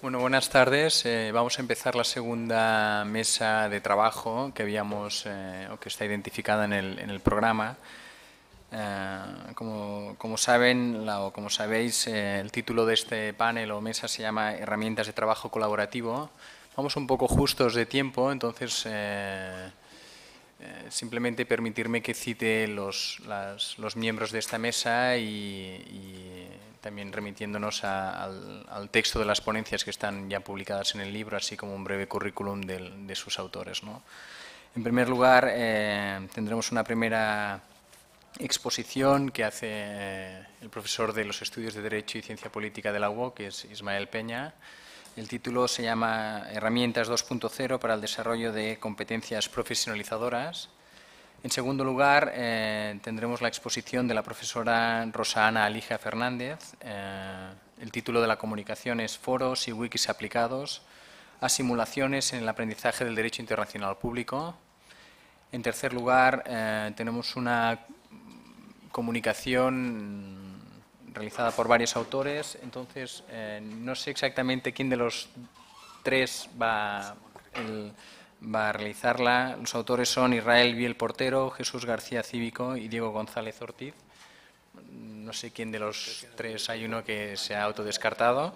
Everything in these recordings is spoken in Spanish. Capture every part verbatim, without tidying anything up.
Bueno, buenas tardes. Eh, vamos a empezar la segunda mesa de trabajo que habíamos, eh, o que está identificada en el, en el programa. Eh, como, como saben, la, o como sabéis, eh, el título de este panel o mesa se llama Herramientas de trabajo colaborativo. Vamos un poco justos de tiempo, entonces eh, eh, simplemente permitirme que cite los, las, los miembros de esta mesa y, y también remitiéndonos a, al, al texto de las ponencias que están ya publicadas en el libro, así como un breve currículum de, de sus autores, ¿no? En primer lugar, eh, tendremos una primera exposición que hace eh, el profesor de los estudios de Derecho y Ciencia Política de la U O C, que es Ismael Peña. El título se llama Herramientas dos punto cero para el desarrollo de competencias profesionalizadoras. En segundo lugar, eh, tendremos la exposición de la profesora Rosa Ana Alija Fernández. Eh, el título de la comunicación es Foros y wikis aplicados a simulaciones en el aprendizaje del derecho internacional público. En tercer lugar, eh, tenemos una comunicación realizada por varios autores. Entonces, eh, no sé exactamente quién de los tres va el, va a realizarla. Los autores son Israel Biel Portero, Jesús García Cívico y Diego González Ortiz. No sé quién de los tres, hay uno que se ha autodescartado.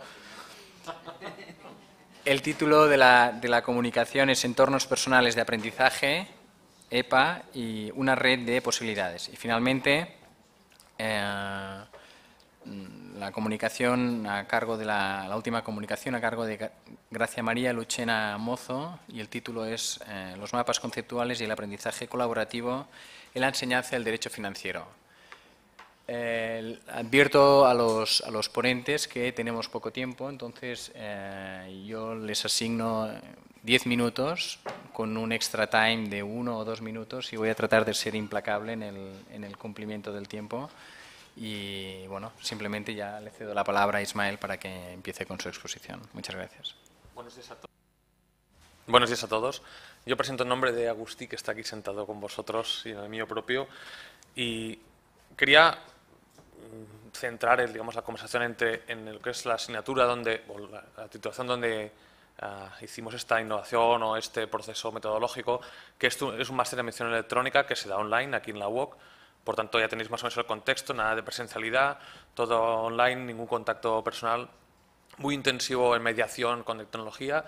El título de la, de la comunicación es Entornos personales de aprendizaje, E P A, y una red de posibilidades. Y finalmente, eh, la comunicación a cargo de la, la última comunicación a cargo de Gracia María Luchena Mozo, y el título es eh, Los mapas conceptuales y el aprendizaje colaborativo en la enseñanza del derecho financiero. Eh, advierto a los, a los ponentes que tenemos poco tiempo, entonces eh, yo les asigno diez minutos con un extra time de uno o dos minutos y voy a tratar de ser implacable en el, en el cumplimiento del tiempo. Y bueno, simplemente ya le cedo la palabra a Ismael para que empiece con su exposición. Muchas gracias. Buenos días a, to Buenos días a todos. Yo presento en nombre de Agustí, que está aquí sentado con vosotros, y en el mío propio. Y quería centrar el, digamos, la conversación entre, en lo que es la asignatura, donde, o la, la titulación donde uh, hicimos esta innovación o este proceso metodológico, que es, es un máster de medición electrónica que se da online aquí en la U O C. Por tanto, ya tenéis más o menos el contexto, nada de presencialidad, todo online, ningún contacto personal, muy intensivo en mediación con tecnología.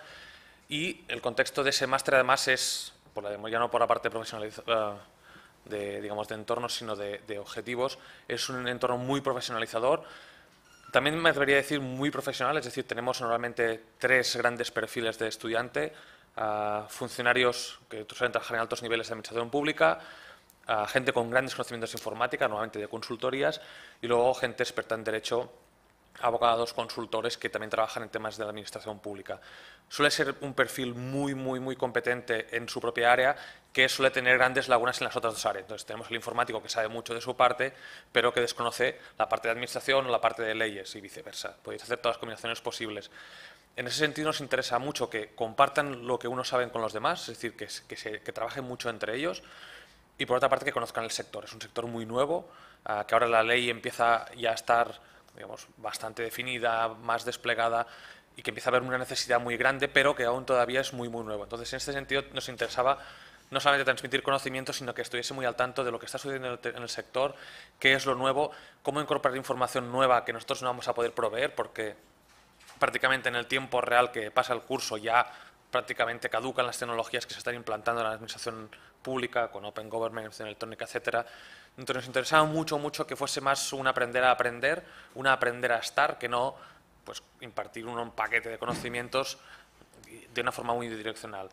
Y el contexto de ese máster, además, es, por la, ya no por la parte profesionalizada, de, digamos, de entornos, sino de, de objetivos, es un entorno muy profesionalizador. También me debería decir muy profesional, es decir, tenemos normalmente tres grandes perfiles de estudiante, uh, funcionarios que suelen trabajar en altos niveles de administración pública, a gente con grandes conocimientos de informática, normalmente de consultorías, y luego gente experta en derecho, abogados, consultores que también trabajan en temas de la administración pública. Suele ser un perfil muy, muy, muy competente en su propia área, que suele tener grandes lagunas en las otras dos áreas. Entonces tenemos el informático que sabe mucho de su parte, pero que desconoce la parte de administración o la parte de leyes y viceversa. Podéis hacer todas las combinaciones posibles. En ese sentido nos interesa mucho que compartan lo que unos saben con los demás, es decir, que, que, se, que trabajen mucho entre ellos. Y por otra parte que conozcan el sector. Es un sector muy nuevo, uh, que ahora la ley empieza ya a estar, digamos, bastante definida, más desplegada, y que empieza a haber una necesidad muy grande, pero que aún todavía es muy, muy nuevo. Entonces, en este sentido, nos interesaba no solamente transmitir conocimiento, sino que estuviese muy al tanto de lo que está sucediendo en el sector, qué es lo nuevo, cómo incorporar información nueva que nosotros no vamos a poder proveer, porque prácticamente en el tiempo real que pasa el curso ya prácticamente caducan las tecnologías que se están implantando en la administración pública, con Open Government, administración electrónica, etcétera. Entonces nos interesaba mucho, mucho que fuese más un aprender a aprender, un aprender a estar, que no pues, impartir un paquete de conocimientos de una forma muy direccional.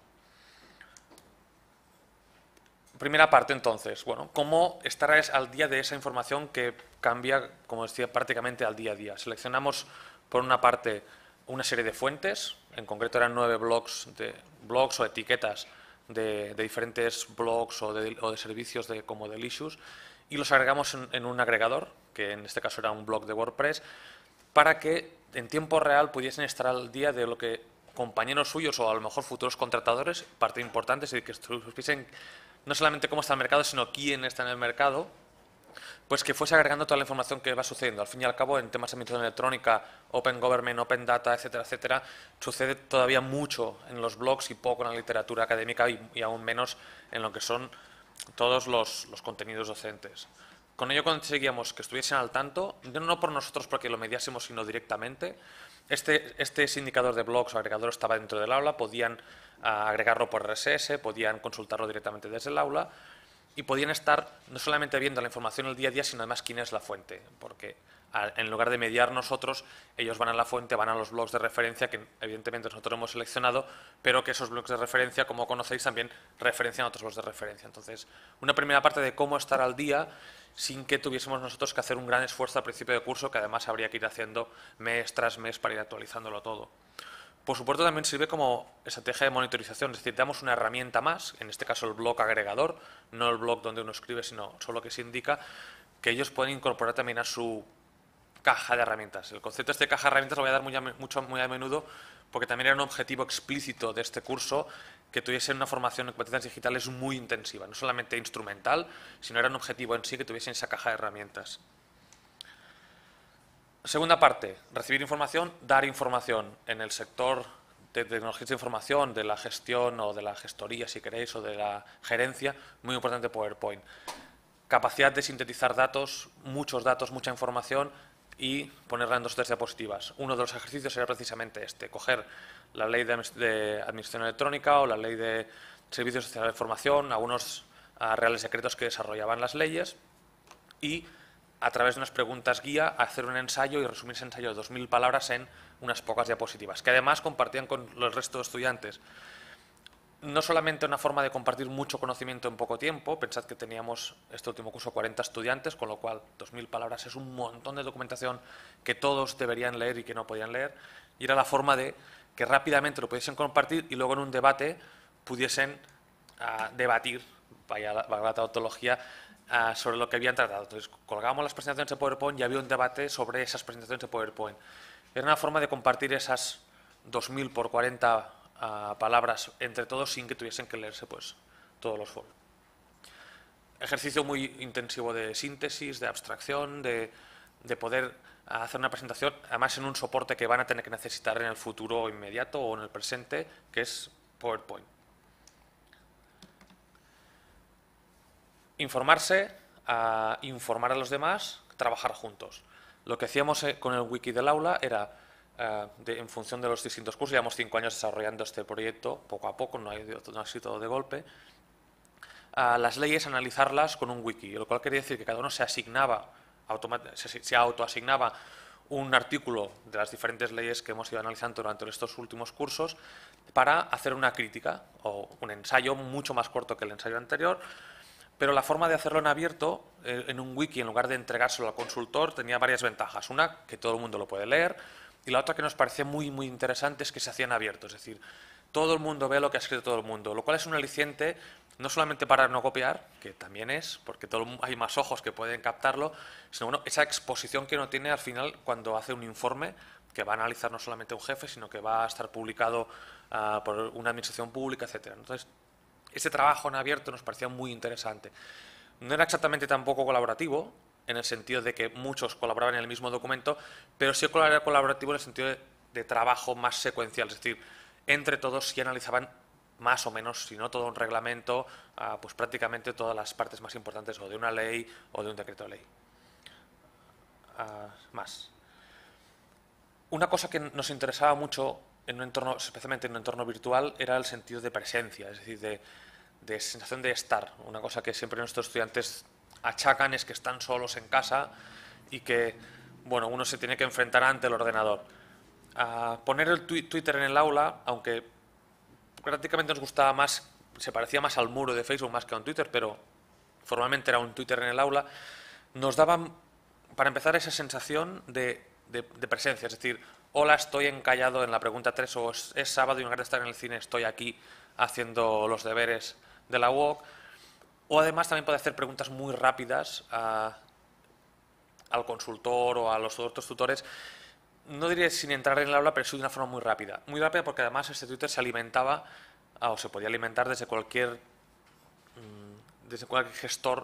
Primera parte, entonces, bueno, cómo estar al día de esa información que cambia, como decía, prácticamente al día a día. Seleccionamos, por una parte, una serie de fuentes, en concreto eran nueve blogs, de, blogs o etiquetas de, de diferentes blogs o de, o de servicios de, como Delicious, y los agregamos en, en un agregador, que en este caso era un blog de WordPress, para que en tiempo real pudiesen estar al día de lo que compañeros suyos o a lo mejor futuros contratadores, parte importante, es decir, que supiesen no solamente cómo está el mercado, sino quién está en el mercado, pues que fuese agregando toda la información que va sucediendo. Al fin y al cabo, en temas de administración electrónica, Open Government, Open Data, etcétera, etcétera, sucede todavía mucho en los blogs y poco en la literatura académica y, y aún menos en lo que son todos los, los contenidos docentes. Con ello conseguíamos que estuviesen al tanto, no por nosotros porque lo mediásemos, sino directamente. Este, este indicador de blogs o agregador estaba dentro del aula, podían uh, agregarlo por R S S, podían consultarlo directamente desde el aula y podían estar no solamente viendo la información el día a día, sino además quién es la fuente, porque a, en lugar de mediar nosotros, ellos van a la fuente, van a los blogs de referencia que evidentemente nosotros hemos seleccionado, pero que esos blogs de referencia, como conocéis, también referencian a otros blogs de referencia. Entonces, una primera parte de cómo estar al día sin que tuviésemos nosotros que hacer un gran esfuerzo al principio de curso, que además habría que ir haciendo mes tras mes para ir actualizándolo todo. Por supuesto, también sirve como estrategia de monitorización, es decir, damos una herramienta más, en este caso el blog agregador, no el blog donde uno escribe, sino solo que se indica, que ellos pueden incorporar también a su caja de herramientas. El concepto de este caja de herramientas lo voy a dar muy a, mucho, muy a menudo, porque también era un objetivo explícito de este curso, que tuviesen una formación en competencias digitales muy intensiva, no solamente instrumental, sino era un objetivo en sí que tuviesen esa caja de herramientas. Segunda parte, recibir información, dar información. En el sector de tecnologías de información, de la gestión o de la gestoría, si queréis, o de la gerencia, muy importante PowerPoint. Capacidad de sintetizar datos, muchos datos, mucha información y ponerla en dos o tres diapositivas. Uno de los ejercicios era precisamente este, coger la ley de administración electrónica o la ley de servicios sociales de información, algunos uh, reales decretos que desarrollaban las leyes y a través de unas preguntas guía hacer un ensayo y resumir ese ensayo de dos mil palabras en unas pocas diapositivas, que además compartían con el resto de estudiantes. No solamente una forma de compartir mucho conocimiento en poco tiempo, pensad que teníamos este último curso cuarenta estudiantes, con lo cual dos mil palabras es un montón de documentación que todos deberían leer y que no podían leer, y era la forma de que rápidamente lo pudiesen compartir y luego en un debate pudiesen uh, debatir, vaya la, vaya la tautología, uh, sobre lo que habían tratado. Entonces, colgábamos las presentaciones de PowerPoint y había un debate sobre esas presentaciones de PowerPoint. Era una forma de compartir esas dos mil por cuarenta uh, palabras entre todos sin que tuviesen que leerse pues, todos los foros. Ejercicio muy intensivo de síntesis, de abstracción, de, de poder hacer una presentación, además en un soporte que van a tener que necesitar en el futuro inmediato o en el presente, que es PowerPoint. Informarse, a informar a los demás, trabajar juntos. Lo que hacíamos con el wiki del aula era, uh, de, en función de los distintos cursos, llevamos cinco años desarrollando este proyecto, poco a poco, no, hay, no ha sido todo de golpe, uh, las leyes analizarlas con un wiki, lo cual quería decir que cada uno se asignaba, se, se autoasignaba un artículo de las diferentes leyes que hemos ido analizando durante estos últimos cursos para hacer una crítica o un ensayo mucho más corto que el ensayo anterior. Pero la forma de hacerlo en abierto, eh, en un wiki, en lugar de entregárselo al consultor, tenía varias ventajas. Una, que todo el mundo lo puede leer, y la otra que nos parecía muy, muy interesante es que se hacía en abierto. Es decir, todo el mundo ve lo que ha escrito todo el mundo, lo cual es un aliciente no solamente para no copiar, que también es, porque todo, hay más ojos que pueden captarlo, sino bueno, esa exposición que uno tiene al final cuando hace un informe que va a analizar no solamente un jefe, sino que va a estar publicado uh, por una administración pública, etcétera. Entonces, ese trabajo en abierto nos parecía muy interesante. No era exactamente tampoco colaborativo, en el sentido de que muchos colaboraban en el mismo documento, pero sí era colaborativo en el sentido de, de trabajo más secuencial, es decir, entre todos sí analizaban más o menos, si no todo un reglamento, uh, pues prácticamente todas las partes más importantes o de una ley o de un decreto de ley. Uh, más. Una cosa que nos interesaba mucho en un entorno, especialmente en un entorno virtual, era el sentido de presencia, es decir, de, de sensación de estar. Una cosa que siempre nuestros estudiantes achacan es que están solos en casa y que, bueno, uno se tiene que enfrentar ante el ordenador. A poner el Twitter en el aula, aunque prácticamente nos gustaba más, se parecía más al muro de Facebook más que a un Twitter, pero formalmente era un Twitter en el aula, nos daban, para empezar, esa sensación de, de, de presencia, es decir, hola, estoy encallado en la pregunta tres, o es, es sábado y en lugar de estar en el cine estoy aquí haciendo los deberes de la U O C. O además también puede hacer preguntas muy rápidas a, al consultor o a los otros tutores, no diré sin entrar en el aula, pero sí de una forma muy rápida. Muy rápida porque además este Twitter se alimentaba, o se podía alimentar desde cualquier, desde cualquier gestor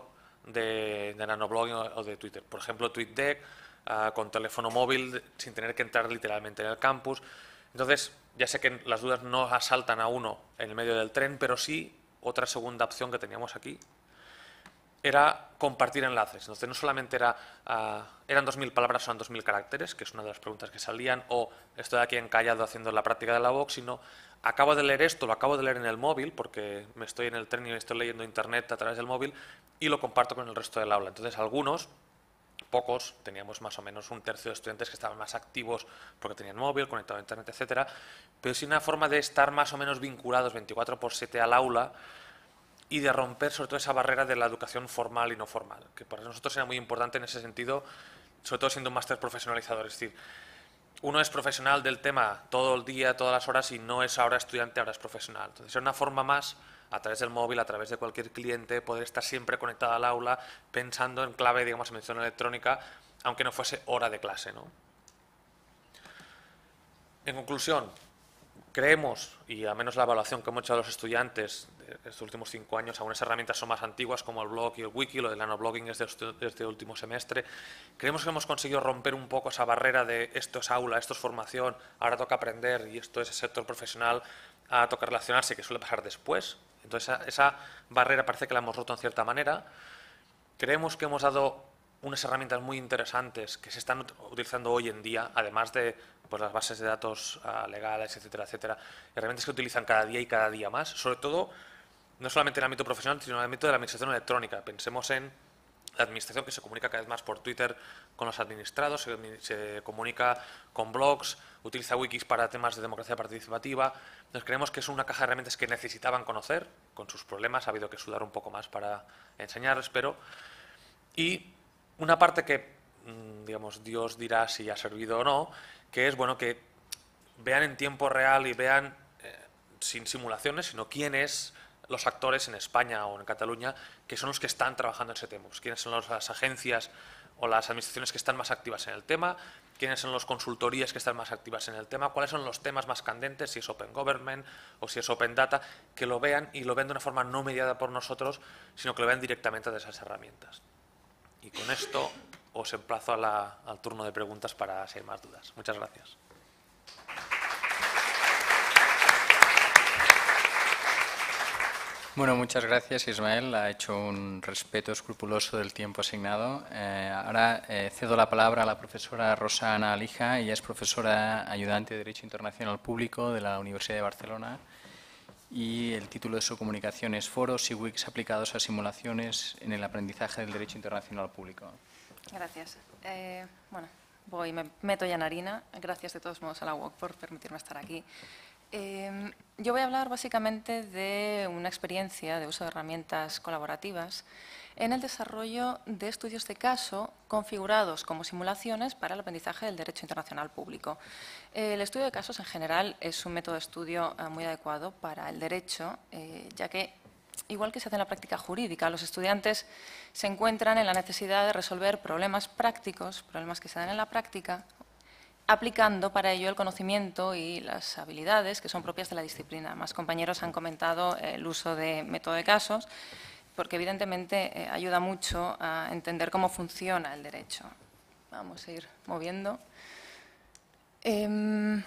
de, de nanoblogging o de Twitter. Por ejemplo, TweetDeck, uh, con teléfono móvil, sin tener que entrar literalmente en el campus. Entonces, ya sé que las dudas no asaltan a uno en el medio del tren, pero sí, otra segunda opción que teníamos aquí era compartir enlaces. Entonces, no solamente era, uh, eran dos mil palabras, son dos mil caracteres, que es una de las preguntas que salían, o estoy aquí encallado haciendo la práctica de la Vox, sino acabo de leer esto, lo acabo de leer en el móvil, porque me estoy en el tren y me estoy leyendo internet a través del móvil, y lo comparto con el resto del aula. Entonces, algunos, pocos, teníamos más o menos un tercio de estudiantes que estaban más activos porque tenían móvil, conectado a internet, etcétera, pero sí una forma de estar más o menos vinculados veinticuatro por siete al aula y de romper sobre todo esa barrera de la educación formal y no formal, que para nosotros era muy importante en ese sentido, sobre todo siendo un máster profesionalizador. Es decir, uno es profesional del tema todo el día, todas las horas, y no es ahora estudiante, ahora es profesional. Entonces, es una forma más, a través del móvil, a través de cualquier cliente, poder estar siempre conectado al aula, pensando en clave, digamos, en mención electrónica, aunque no fuese hora de clase, ¿no? En conclusión, creemos, y al menos la evaluación que hemos hecho a los estudiantes de estos últimos cinco años, algunas herramientas son más antiguas como el blog y el wiki, lo del nanoblogging es de este, de este último semestre, creemos que hemos conseguido romper un poco esa barrera de esto es aula, esto es formación, ahora toca aprender y esto es el sector profesional, a toca relacionarse, que suele pasar después. Entonces esa, esa barrera parece que la hemos roto en cierta manera. Creemos que hemos dado unas herramientas muy interesantes que se están utilizando hoy en día, además de pues, las bases de datos uh, legales, etcétera, etcétera, herramientas que utilizan cada día y cada día más, sobre todo, no solamente en el ámbito profesional, sino en el ámbito de la administración electrónica. Pensemos en la administración que se comunica cada vez más por Twitter con los administrados, se, se comunica con blogs, utiliza wikis para temas de democracia participativa. Entonces creemos que es una caja de herramientas que necesitaban conocer, con sus problemas, ha habido que sudar un poco más para enseñarles, pero... Y una parte que, digamos, Dios dirá si ha servido o no, que es, bueno, que vean en tiempo real y vean, eh, sin simulaciones, sino quiénes los actores en España o en Cataluña que son los que están trabajando en ese tema, quiénes son las agencias o las administraciones que están más activas en el tema, quiénes son las consultorías que están más activas en el tema, cuáles son los temas más candentes, si es Open Government o si es Open Data, que lo vean y lo vean de una forma no mediada por nosotros, sino que lo vean directamente de esas herramientas. Y con esto os emplazo a la, al turno de preguntas para si hay más dudas. Muchas gracias. Bueno, muchas gracias, Ismael. Ha hecho un respeto escrupuloso del tiempo asignado. Eh, ahora eh, cedo la palabra a la profesora Rosa Ana Alija. Ella es profesora ayudante de Derecho Internacional Público de la Universidad de Barcelona. Y el título de su comunicación es Foros y wikis aplicados a simulaciones en el aprendizaje del derecho internacional público. Gracias. Eh, bueno, voy, me meto ya en harina. Gracias de todos modos a la U O C por permitirme estar aquí. Eh, yo voy a hablar básicamente de una experiencia de uso de herramientas colaborativas en el desarrollo de estudios de caso configurados como simulaciones para el aprendizaje del derecho internacional público. El estudio de casos en general es un método de estudio muy adecuado para el derecho, eh, ya que, igual que se hace en la práctica jurídica, los estudiantes se encuentran en la necesidad de resolver problemas prácticos, problemas que se dan en la práctica, aplicando para ello el conocimiento y las habilidades que son propias de la disciplina. Más compañeros han comentado el uso de método de casos, porque evidentemente eh, ayuda mucho a entender cómo funciona el derecho. Vamos a ir moviendo. Eh,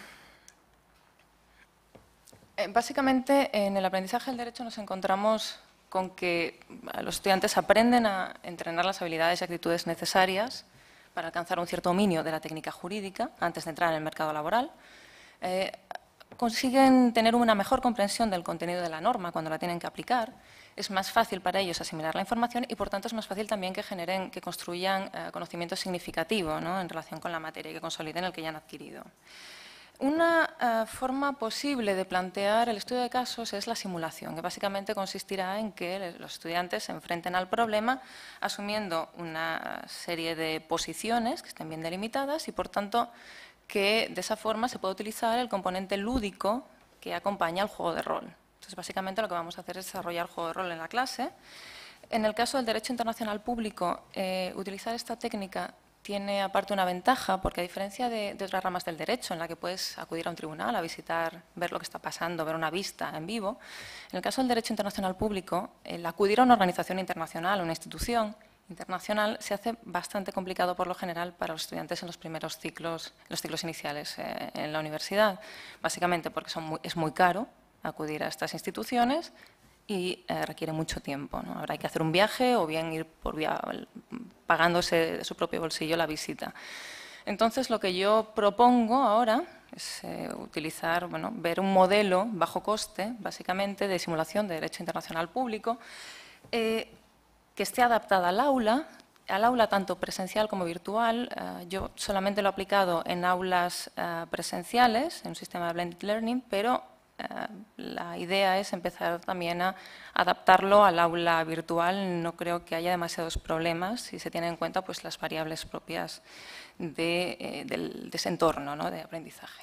eh, básicamente, en el aprendizaje del derecho nos encontramos con que los estudiantes aprenden a entrenar las habilidades y actitudes necesarias para alcanzar un cierto dominio de la técnica jurídica antes de entrar en el mercado laboral. Eh, consiguen tener una mejor comprensión del contenido de la norma cuando la tienen que aplicar. Es más fácil para ellos asimilar la información y, por tanto, es más fácil también que generen, que construyan eh, conocimiento significativo, ¿no?, en relación con la materia y que consoliden el que ya han adquirido. Una uh, forma posible de plantear el estudio de casos es la simulación, que básicamente consistirá en que los estudiantes se enfrenten al problema asumiendo una serie de posiciones que estén bien delimitadas y, por tanto, que de esa forma se puede utilizar el componente lúdico que acompaña al juego de rol. Entonces, básicamente lo que vamos a hacer es desarrollar juego de rol en la clase. En el caso del derecho internacional público, eh, utilizar esta técnica tiene aparte una ventaja, porque a diferencia de, de otras ramas del derecho, en la que puedes acudir a un tribunal a visitar, ver lo que está pasando, ver una vista en vivo, en el caso del derecho internacional público, el acudir a una organización internacional, una institución internacional, se hace bastante complicado por lo general para los estudiantes en los primeros ciclos, en los ciclos iniciales eh, en la universidad, básicamente porque son muy, es muy caro acudir a estas instituciones y eh, requiere mucho tiempo, ¿no? Ahora hay que hacer un viaje o bien ir por vía, pagándose de su propio bolsillo la visita. Entonces, lo que yo propongo ahora es eh, utilizar, bueno, ver un modelo bajo coste, básicamente, de simulación de derecho internacional público, eh, que esté adaptada al aula, al aula tanto presencial como virtual. Eh, yo solamente lo he aplicado en aulas eh, presenciales, en un sistema de blended learning, pero Uh, la idea es empezar también a adaptarlo al aula virtual. No creo que haya demasiados problemas si se tienen en cuenta pues, las variables propias de, eh, del, de ese entorno, ¿no?, de aprendizaje.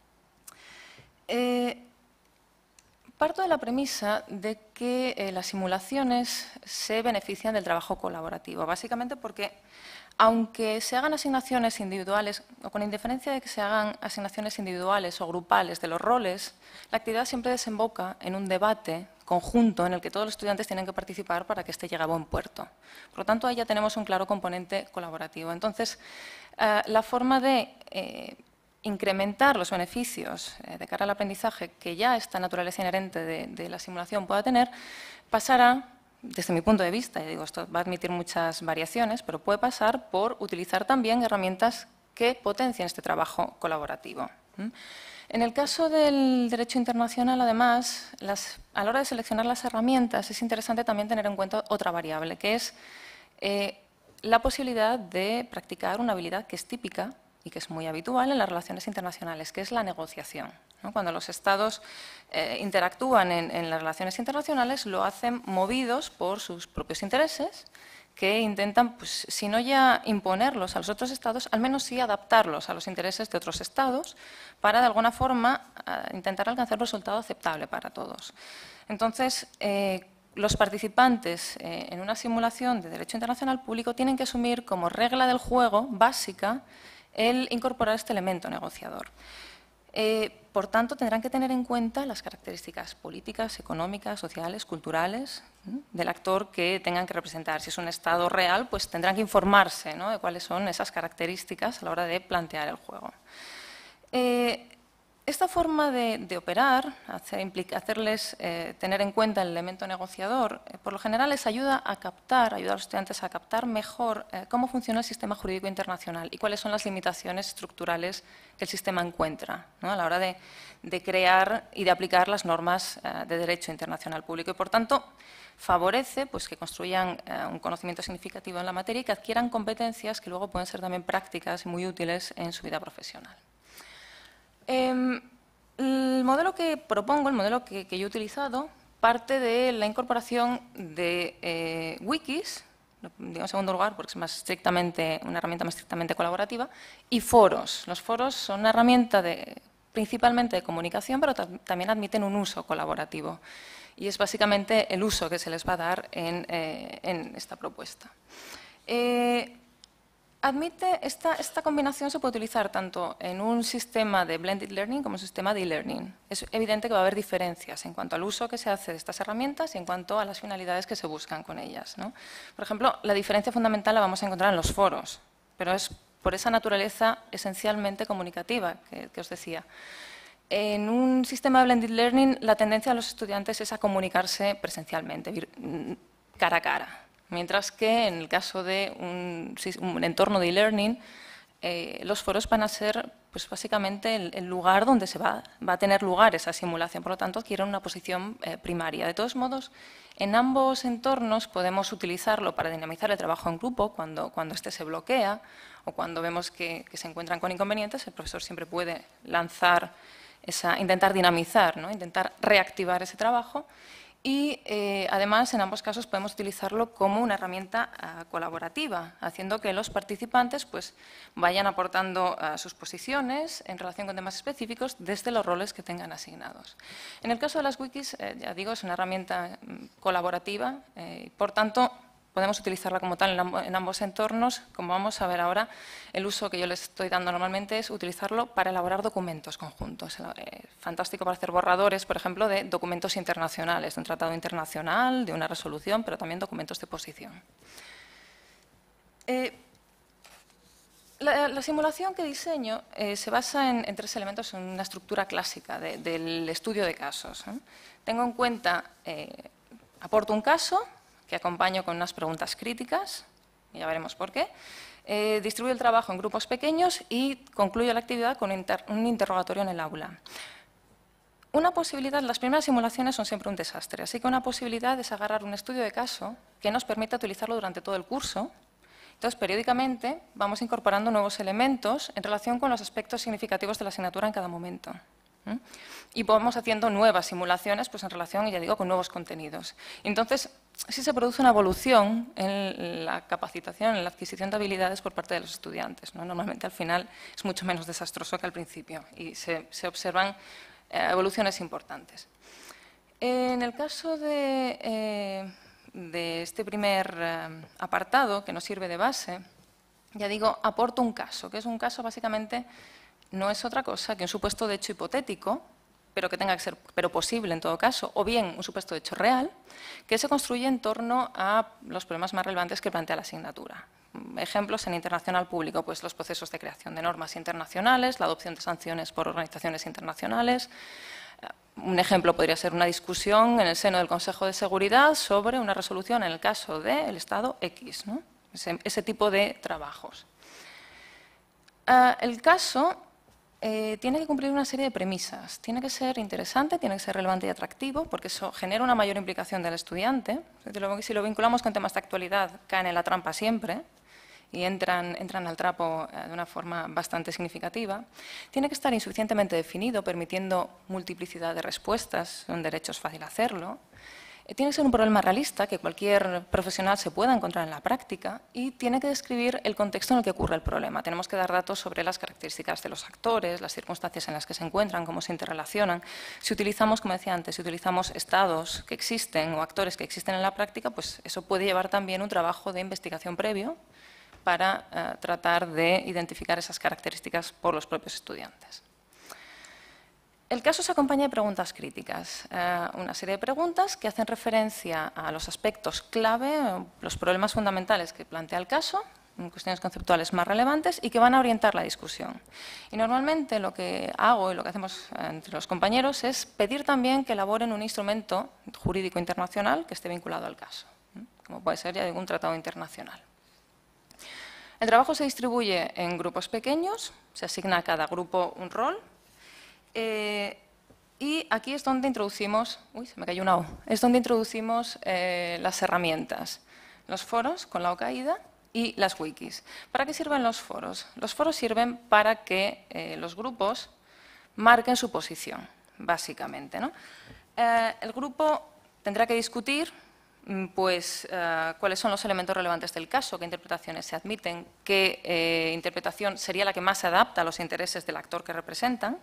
Eh, parto de la premisa de que eh, las simulaciones se benefician del trabajo colaborativo, básicamente porque aunque se hagan asignaciones individuales, o con indiferencia de que se hagan asignaciones individuales o grupales de los roles, la actividad siempre desemboca en un debate conjunto en el que todos los estudiantes tienen que participar para que éste llegue a buen puerto. Por lo tanto, ahí ya tenemos un claro componente colaborativo. Entonces, eh, la forma de eh, incrementar los beneficios eh, de cara al aprendizaje que ya esta naturaleza inherente de, de la simulación pueda tener, pasará, desde mi punto de vista, y digo, esto va a admitir muchas variaciones, pero puede pasar por utilizar también herramientas que potencien este trabajo colaborativo. En el caso del derecho internacional, además, las, a la hora de seleccionar las herramientas, es interesante también tener en cuenta otra variable, que es eh, la posibilidad de practicar una habilidad que es típica y que es muy habitual en las relaciones internacionales, que es la negociación, ¿no? Cuando los Estados eh, interactúan en, en las relaciones internacionales, lo hacen movidos por sus propios intereses, que intentan, pues, si no ya imponerlos a los otros Estados, al menos sí adaptarlos a los intereses de otros Estados, para de alguna forma intentar alcanzar un resultado aceptable para todos. Entonces, eh, los participantes eh, en una simulación de derecho internacional público tienen que asumir como regla del juego básica el incorporar este elemento negociador. Eh, por tanto, tendrán que tener en cuenta las características políticas, económicas, sociales, culturales, ¿no?, del actor que tengan que representar. Si es un Estado real, pues tendrán que informarse, ¿no?, de cuáles son esas características a la hora de plantear el juego. Eh, esta forma de, de operar, hacer, implica, hacerles eh, tener en cuenta el elemento negociador, eh, por lo general les ayuda a captar, ayuda a los estudiantes a captar mejor eh, cómo funciona el sistema jurídico internacional y cuáles son las limitaciones estructurales que el sistema encuentra, ¿no?, a la hora de, de crear y de aplicar las normas eh, de derecho internacional público. Y, por tanto, favorece pues, que construyan eh, un conocimiento significativo en la materia y que adquieran competencias que luego pueden ser también prácticas y muy útiles en su vida profesional. Eh, el modelo que propongo, el modelo que, que yo he utilizado, parte de la incorporación de eh, wikis, digo en segundo lugar porque es más estrictamente, una herramienta más estrictamente colaborativa, y foros. Los foros son una herramienta de, principalmente de comunicación, pero también admiten un uso colaborativo. Y es básicamente el uso que se les va a dar en, eh, en esta propuesta. Eh, Admite, esta, esta combinación se puede utilizar tanto en un sistema de blended learning como en un sistema de e-learning. Es evidente que va a haber diferencias en cuanto al uso que se hace de estas herramientas y en cuanto a las finalidades que se buscan con ellas, ¿no? Por ejemplo, la diferencia fundamental la vamos a encontrar en los foros, pero es por esa naturaleza esencialmente comunicativa que, que os decía. En un sistema de blended learning, la tendencia de los estudiantes es a comunicarse presencialmente, cara a cara. Mientras que en el caso de un, un entorno de e-learning, eh, los foros van a ser pues, básicamente el, el lugar donde se va, va a tener lugar esa simulación. Por lo tanto, adquieren una posición eh, primaria. De todos modos, en ambos entornos podemos utilizarlo para dinamizar el trabajo en grupo cuando, cuando éste se bloquea o cuando vemos que, que se encuentran con inconvenientes. El profesor siempre puede lanzar, esa, intentar dinamizar, ¿no?, intentar reactivar ese trabajo. Y, eh, además, en ambos casos podemos utilizarlo como una herramienta uh, colaborativa, haciendo que los participantes pues, vayan aportando uh, sus posiciones en relación con temas específicos desde los roles que tengan asignados. En el caso de las wikis, eh, ya digo, es una herramienta mm, colaborativa, eh, por tanto, podemos utilizarla como tal en, amb en ambos entornos. Como vamos a ver ahora, el uso que yo les estoy dando normalmente es utilizarlo para elaborar documentos conjuntos. Eh, fantástico para hacer borradores, por ejemplo, de documentos internacionales, de un tratado internacional, de una resolución, pero también documentos de posición. Eh, la, la simulación que diseño eh, se basa en, en tres elementos, en una estructura clásica de, del estudio de casos. ¿eh? Tengo en cuenta, eh, aporto un caso, que acompaño con unas preguntas críticas, y ya veremos por qué. Eh, distribuyo el trabajo en grupos pequeños y concluyo la actividad con inter un interrogatorio en el aula. Una posibilidad, las primeras simulaciones son siempre un desastre, así que una posibilidad es agarrar un estudio de caso que nos permita utilizarlo durante todo el curso. Entonces, periódicamente vamos incorporando nuevos elementos en relación con los aspectos significativos de la asignatura en cada momento. ¿Mm? Y vamos haciendo nuevas simulaciones pues, en relación, ya digo, con nuevos contenidos. Entonces, sí se produce una evolución en la capacitación, en la adquisición de habilidades por parte de los estudiantes, ¿no? Normalmente, al final, es mucho menos desastroso que al principio y se, se observan eh, evoluciones importantes. En el caso de, eh, de este primer eh, apartado, que nos sirve de base, ya digo, aporto un caso, que es un caso básicamente no es otra cosa que un supuesto de hecho hipotético, pero que tenga que ser pero posible en todo caso, o bien un supuesto de hecho real, que se construye en torno a los problemas más relevantes que plantea la asignatura. Ejemplos en internacional público, pues los procesos de creación de normas internacionales, la adopción de sanciones por organizaciones internacionales. Un ejemplo podría ser una discusión en el seno del Consejo de Seguridad sobre una resolución en el caso del Estado X, ¿no? ese, ese tipo de trabajos. Uh, el caso Eh, tiene que cumplir una serie de premisas. Tiene que ser interesante, tiene que ser relevante y atractivo, porque eso genera una mayor implicación del estudiante. Si lo vinculamos con temas de actualidad, caen en la trampa siempre y entran, entran al trapo de una forma bastante significativa. Tiene que estar insuficientemente definido, permitiendo multiplicidad de respuestas, un derecho es fácil hacerlo. Tiene que ser un problema realista que cualquier profesional se pueda encontrar en la práctica y tiene que describir el contexto en el que ocurre el problema. Tenemos que dar datos sobre las características de los actores, las circunstancias en las que se encuentran, cómo se interrelacionan. Si utilizamos, como decía antes, si utilizamos estados que existen o actores que existen en la práctica, pues eso puede llevar también un trabajo de investigación previo para uh, tratar de identificar esas características por los propios estudiantes. El caso se acompaña de preguntas críticas, eh, una serie de preguntas que hacen referencia a los aspectos clave, los problemas fundamentales que plantea el caso, cuestiones conceptuales más relevantes y que van a orientar la discusión. Y normalmente lo que hago y lo que hacemos entre los compañeros es pedir también que elaboren un instrumento jurídico internacional que esté vinculado al caso, como puede ser ya de un tratado internacional. El trabajo se distribuye en grupos pequeños, se asigna a cada grupo un rol. Eh, y aquí es donde introducimos, uy, se me cayó una O, es donde introducimos eh, las herramientas, los foros con la O caída y las wikis. ¿Para qué sirven los foros? Los foros sirven para que eh, los grupos marquen su posición, básicamente, ¿no? Eh, el grupo tendrá que discutir pues, uh, cuáles son los elementos relevantes del caso, qué interpretaciones se admiten, qué eh, interpretación sería la que más se adapta a los intereses del actor que representan.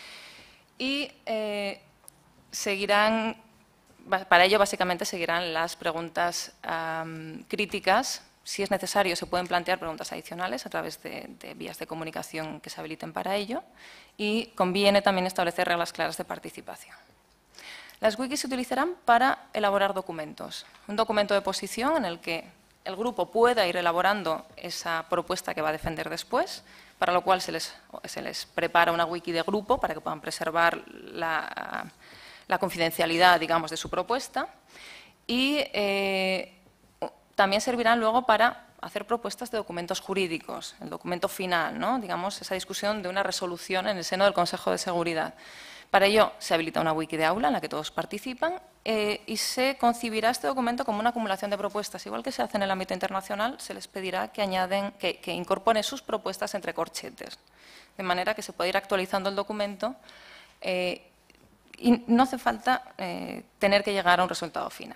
Y eh, seguirán, para ello básicamente seguirán las preguntas um, críticas. Si es necesario, se pueden plantear preguntas adicionales a través de, de vías de comunicación que se habiliten para ello. Y conviene también establecer reglas claras de participación. Las wikis se utilizarán para elaborar documentos. Un documento de posición en el que el grupo pueda ir elaborando esa propuesta que va a defender después, para lo cual se les, se les prepara una wiki de grupo para que puedan preservar la, la confidencialidad, digamos, de su propuesta. Y eh, también servirán luego para hacer propuestas de documentos jurídicos, el documento final, ¿no? Digamos, esa discusión de una resolución en el seno del Consejo de Seguridad. Para ello se habilita una wiki de aula en la que todos participan eh, y se concibirá este documento como una acumulación de propuestas. Igual que se hace en el ámbito internacional, se les pedirá que, añaden, que, que incorporen sus propuestas entre corchetes, de manera que se pueda ir actualizando el documento eh, y no hace falta eh, tener que llegar a un resultado final.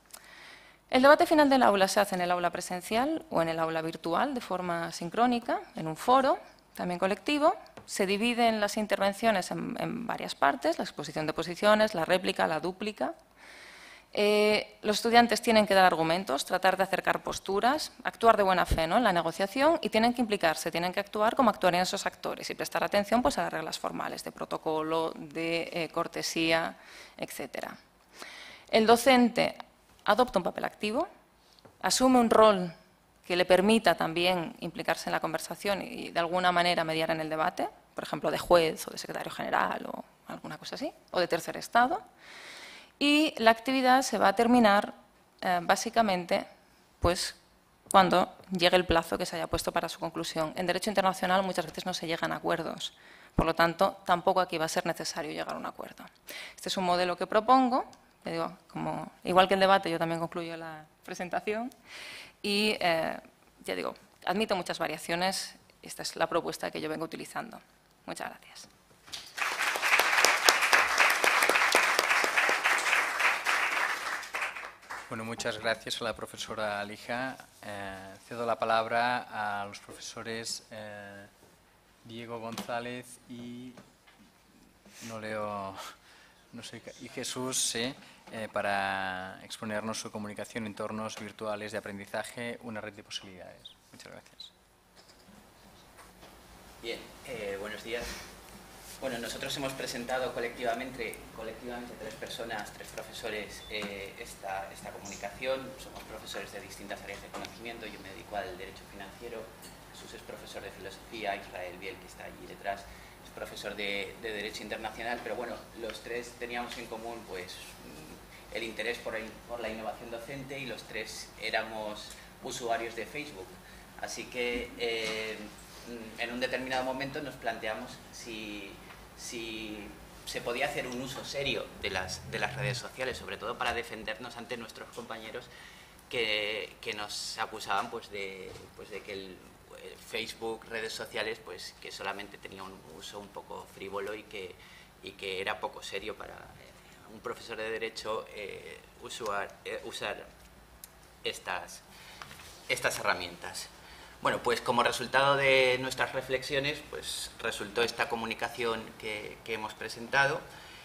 El debate final del aula se hace en el aula presencial o en el aula virtual de forma sincrónica, en un foro, también colectivo. Se dividen las intervenciones en, en varias partes, la exposición de posiciones, la réplica, la dúplica. Eh, los estudiantes tienen que dar argumentos, tratar de acercar posturas, actuar de buena fe, ¿no?, en la negociación, y tienen que implicarse, tienen que actuar como actuarían esos actores y prestar atención, pues, a las reglas formales de protocolo, de eh, cortesía, etcétera. El docente adopta un papel activo, asume un rol que le permita también implicarse en la conversación y de alguna manera mediar en el debate, por ejemplo, de juez o de secretario general o alguna cosa así, o de tercer estado. Y la actividad se va a terminar eh, básicamente pues, cuando llegue el plazo que se haya puesto para su conclusión. En derecho internacional muchas veces no se llegan a acuerdos, por lo tanto, tampoco aquí va a ser necesario llegar a un acuerdo. Este es un modelo que propongo, te digo, como, igual que el debate, yo también concluyo la presentación, y eh, ya digo, admito muchas variaciones, esta es la propuesta que yo vengo utilizando. Muchas gracias. Bueno, muchas gracias a la profesora Alija. Eh, cedo la palabra a los profesores eh, Diego González y no leo, no sé, y Jesús, sí, eh, para exponernos su comunicación en entornos virtuales de aprendizaje, una red de posibilidades. Muchas gracias. Bien, eh, buenos días. Bueno, nosotros hemos presentado colectivamente, colectivamente tres personas, tres profesores, eh, esta, esta comunicación. Somos profesores de distintas áreas de conocimiento. Yo me dedico al derecho financiero. Jesús es profesor de filosofía. Israel Biel, que está allí detrás, es profesor de, de derecho internacional. Pero bueno, los tres teníamos en común pues el interés por, el, por la innovación docente y los tres éramos usuarios de Facebook. Así que eh, en un determinado momento nos planteamos si... si se podía hacer un uso serio de las, de las redes sociales, sobre todo para defendernos ante nuestros compañeros que, que nos acusaban pues de, pues de que el, el Facebook, redes sociales, pues que solamente tenía un uso un poco frívolo y que, y que era poco serio para eh, un profesor de Derecho eh, usar, eh, usar estas, estas herramientas. Bueno, pues como resultado de nuestras reflexiones, pues resultó esta comunicación que, que hemos presentado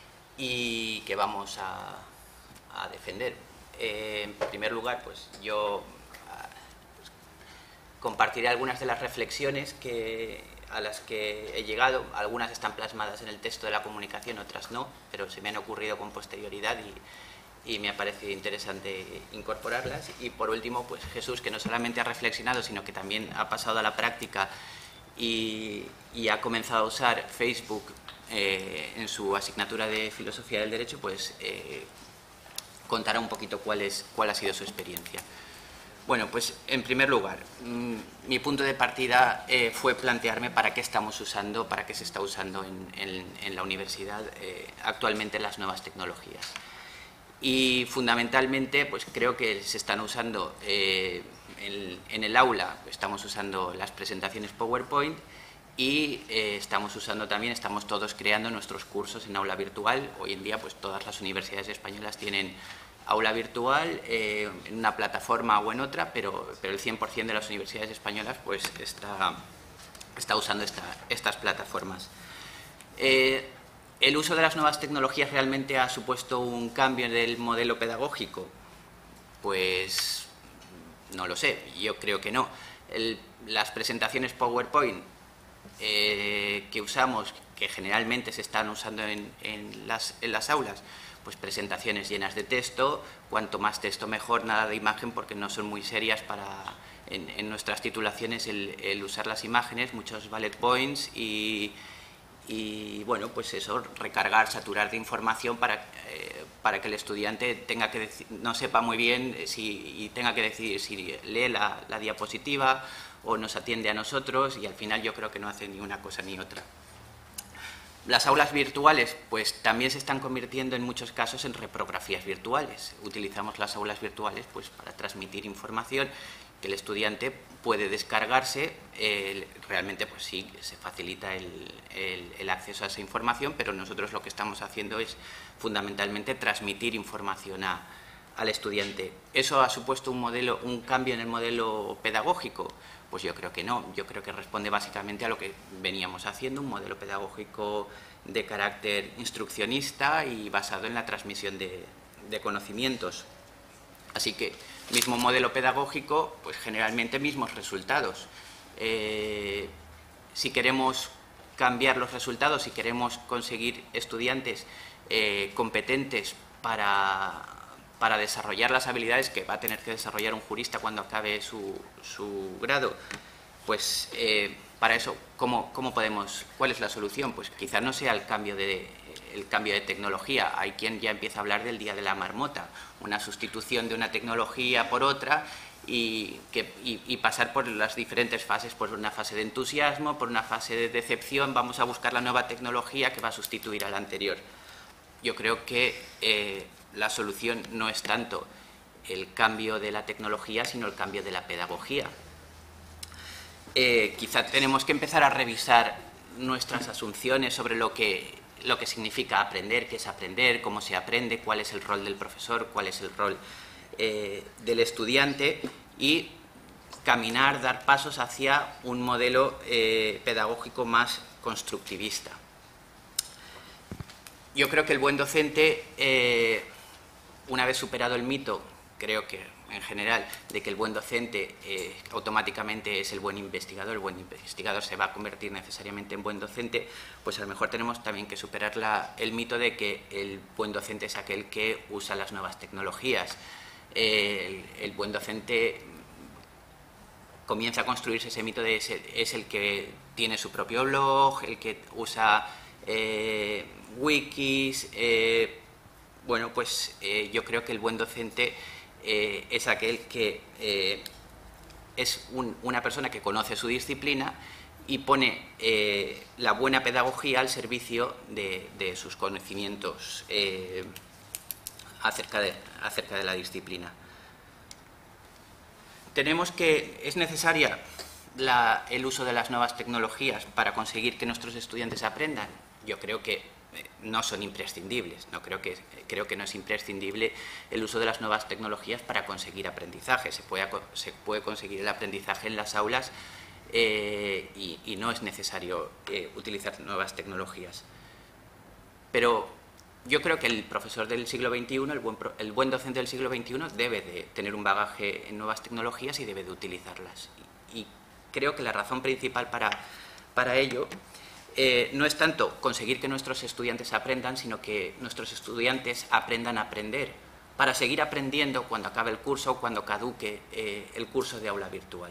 y que vamos a, a defender. Eh, en primer lugar, pues yo a, pues, compartiré algunas de las reflexiones que, a las que he llegado. Algunas están plasmadas en el texto de la comunicación, otras no, pero se me han ocurrido con posterioridad y y me ha parecido interesante incorporarlas. Y por último, pues Jesús, que no solamente ha reflexionado, sino que también ha pasado a la práctica y, y ha comenzado a usar Facebook eh, en su asignatura de Filosofía del Derecho, pues eh, contará un poquito cuál, es, cuál ha sido su experiencia. Bueno, pues en primer lugar, mmm, mi punto de partida eh, fue plantearme para qué estamos usando, para qué se está usando en, en, en la universidad eh, actualmente las nuevas tecnologías. Y fundamentalmente pues creo que se están usando eh, en, en el aula, estamos usando las presentaciones PowerPoint y eh, estamos usando también, estamos todos creando nuestros cursos en aula virtual. Hoy en día pues todas las universidades españolas tienen aula virtual eh, en una plataforma o en otra, pero, pero el cien por cien de las universidades españolas pues está, está usando esta, estas plataformas. Eh, ¿El uso de las nuevas tecnologías realmente ha supuesto un cambio en el modelo pedagógico? Pues no lo sé, yo creo que no. El, las presentaciones PowerPoint eh, que usamos, que generalmente se están usando en, en, las, en las aulas, pues presentaciones llenas de texto, cuanto más texto mejor, nada de imagen, porque no son muy serias para, en, en nuestras titulaciones el, el usar las imágenes, muchos bullet points y... y bueno, pues eso, recargar, saturar de información para, eh, para que el estudiante tenga que decir, no sepa muy bien si, y tenga que decidir si lee la, la diapositiva o nos atiende a nosotros, y al final yo creo que no hace ni una cosa ni otra. Las aulas virtuales pues también se están convirtiendo en muchos casos en reprografías virtuales. Utilizamos las aulas virtuales pues para transmitir información que el estudiante puede descargarse, eh, realmente pues sí, se facilita el, el, el acceso a esa información, pero nosotros lo que estamos haciendo es fundamentalmente transmitir información a, al estudiante. ¿Eso ha supuesto un, modelo, un cambio en el modelo pedagógico? Pues yo creo que no, yo creo que responde básicamente a lo que veníamos haciendo, un modelo pedagógico de carácter instruccionista y basado en la transmisión de, de conocimientos. Así que, mismo modelo pedagógico, pues generalmente mismos resultados. Eh, si queremos cambiar los resultados, si queremos conseguir estudiantes eh, competentes para, para desarrollar las habilidades que va a tener que desarrollar un jurista cuando acabe su, su grado, pues eh, para eso, ¿cómo, ¿cómo podemos, cuál es la solución? Pues quizás no sea el cambio, de, el cambio de tecnología. Hay quien ya empieza a hablar del día de la marmota, una sustitución de una tecnología por otra y, que, y, y pasar por las diferentes fases, por una fase de entusiasmo, por una fase de decepción, vamos a buscar la nueva tecnología que va a sustituir a la anterior. Yo creo que eh, la solución no es tanto el cambio de la tecnología, sino el cambio de la pedagogía. Eh, quizá tenemos que empezar a revisar nuestras asunciones sobre lo que, lo que significa aprender, qué es aprender, cómo se aprende, cuál es el rol del profesor, cuál es el rol eh, del estudiante y caminar, dar pasos hacia un modelo eh, pedagógico más constructivista. Yo creo que el buen docente, eh, una vez superado el mito, creo que en general, de que el buen docente eh, automáticamente es el buen investigador, el buen investigador se va a convertir necesariamente en buen docente, pues a lo mejor tenemos también que superar la, el mito de que el buen docente es aquel que usa las nuevas tecnologías. Eh, el, el buen docente comienza a construirse ese mito de ese, es el que tiene su propio blog, el que usa eh, wikis. Eh, bueno, pues eh, yo creo que el buen docente Eh, es aquel que eh, es un, una persona que conoce su disciplina y pone eh, la buena pedagogía al servicio de, de sus conocimientos eh, acerca, de, acerca de la disciplina. Tenemos que, es necesaria la, el uso de las nuevas tecnologías para conseguir que nuestros estudiantes aprendan. Yo creo que no son imprescindibles, no creo que, creo que no es imprescindible el uso de las nuevas tecnologías para conseguir aprendizaje. Se puede, se puede conseguir el aprendizaje en las aulas eh, y, y no es necesario eh, utilizar nuevas tecnologías. Pero yo creo que el profesor del siglo veintiuno, el buen, el buen docente del siglo veintiuno debe de tener un bagaje en nuevas tecnologías y debe de utilizarlas. Y, y creo que la razón principal para, para ello Eh, no es tanto conseguir que nuestros estudiantes aprendan, sino que nuestros estudiantes aprendan a aprender, para seguir aprendiendo cuando acabe el curso o cuando caduque eh, el curso de aula virtual.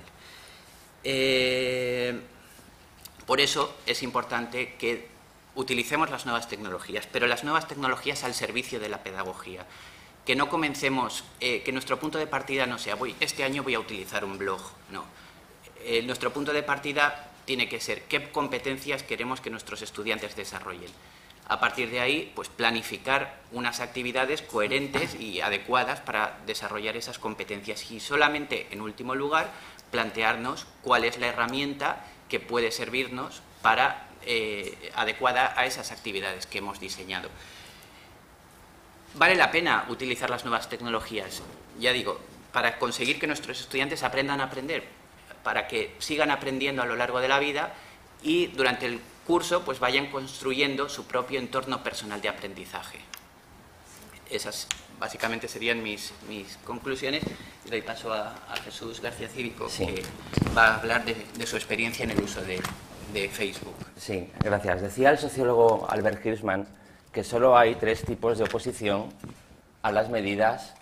Eh, por eso es importante que utilicemos las nuevas tecnologías, pero las nuevas tecnologías al servicio de la pedagogía. Que no comencemos, eh, que nuestro punto de partida no sea, voy, este año voy a utilizar un blog, no. Eh, nuestro punto de partida tiene que ser qué competencias queremos que nuestros estudiantes desarrollen. A partir de ahí, pues planificar unas actividades coherentes y adecuadas para desarrollar esas competencias y solamente, en último lugar, plantearnos cuál es la herramienta que puede servirnos para, eh, adecuada a esas actividades que hemos diseñado. Vale la pena utilizar las nuevas tecnologías, ya digo, para conseguir que nuestros estudiantes aprendan a aprender, para que sigan aprendiendo a lo largo de la vida y durante el curso pues vayan construyendo su propio entorno personal de aprendizaje. Esas básicamente serían mis, mis conclusiones. Y doy paso a, a Jesús García Cívico, sí, que va a hablar de, de su experiencia en el uso de, de Facebook. Sí, gracias. Decía el sociólogo Albert Hirschman que solo hay tres tipos de oposición a las medidas